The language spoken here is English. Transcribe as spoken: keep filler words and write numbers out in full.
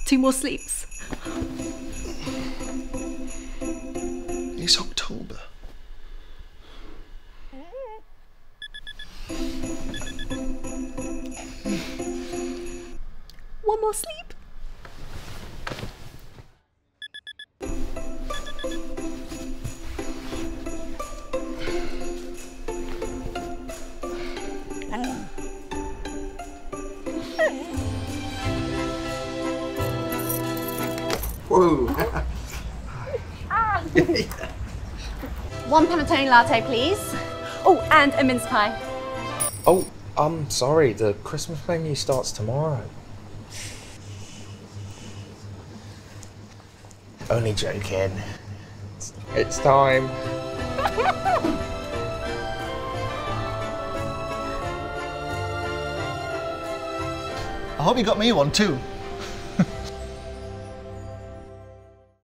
Two more sleeps. It's October. One more sleep. Whoa. One panettone latte, please. Oh, and a mince pie. Oh, I'm sorry, the Christmas menu starts tomorrow. Only joking. It's, it's time. I hope you got me one too.